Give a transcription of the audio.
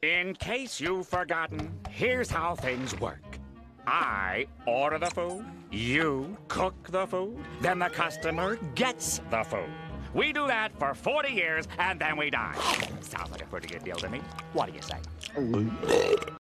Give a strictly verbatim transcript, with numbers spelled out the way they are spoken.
In case you've forgotten, here's how things work. I order the food, you cook the food, then the customer gets the food. We do that for forty years, and then we die. Sounds like a pretty good deal to me. What do you say?